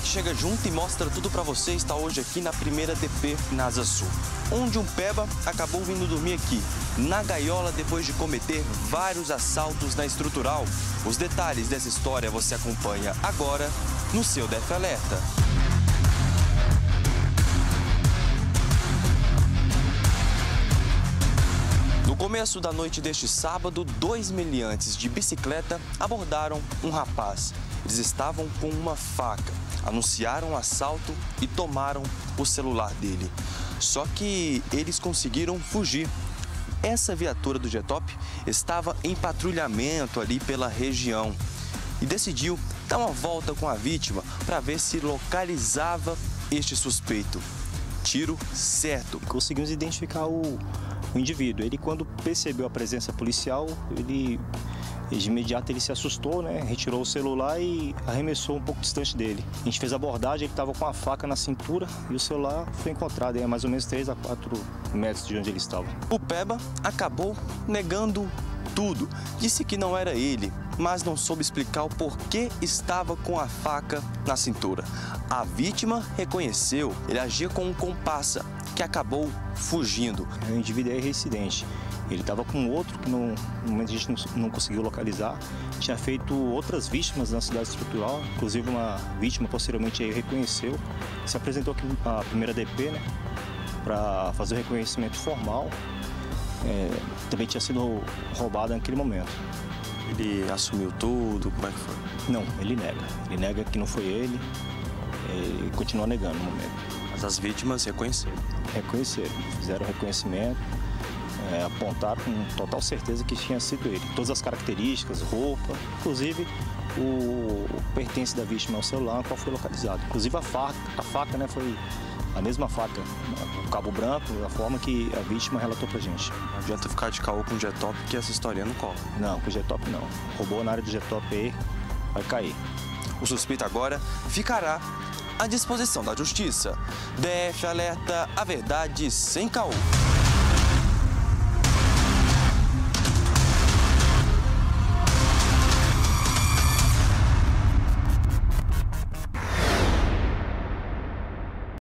que chega junto e mostra tudo pra você está hoje aqui na primeira DP na Asa Sul, onde um peba acabou vindo dormir aqui, na gaiola, depois de cometer vários assaltos na estrutural. Os detalhes dessa história você acompanha agora no seu DF Alerta. No começo da noite deste sábado, 2 meliantes de bicicleta abordaram um rapaz. Eles estavam com uma faca, anunciaram o assalto e tomaram o celular dele. Só que eles conseguiram fugir. Essa viatura do GETOP estava em patrulhamento ali pela região e decidiu dar uma volta com a vítima para ver se localizava este suspeito. Tiro certo. Conseguimos identificar o indivíduo. Ele, quando percebeu a presença policial, de imediato ele se assustou, né? Retirou o celular e arremessou um pouco distante dele. A gente fez a abordagem, ele estava com a faca na cintura e o celular foi encontrado a mais ou menos 3 a 4 metros de onde ele estava. O peba acabou negando tudo. Disse que não era ele, mas não soube explicar o porquê estava com a faca na cintura. A vítima reconheceu, ele agia com um comparsa que acabou fugindo. O indivíduo é reincidente. Ele estava com outro que no momento a gente não conseguiu localizar. Tinha feito outras vítimas na cidade estrutural, inclusive uma vítima posteriormente aí reconheceu. Se apresentou aqui a primeira DP, né, para fazer o reconhecimento formal. Também tinha sido roubado naquele momento. Ele assumiu tudo? Como é que foi? Não, ele nega. Ele nega que não foi ele e continua negando no momento. Mas as vítimas reconheceram? Reconheceram, fizeram o reconhecimento. Apontaram com total certeza que tinha sido ele. Todas as características, roupa, inclusive o pertence da vítima ao celular, qual foi localizado. Inclusive a faca, né, foi a mesma faca, o cabo branco, a forma que a vítima relatou pra gente. Não adianta ficar de caô com o GETOP que essa história não cola. Não, com o GETOP não. Roubou na área do GETOP aí, vai cair. O suspeito agora ficará à disposição da justiça. DF Alerta, a verdade sem caô.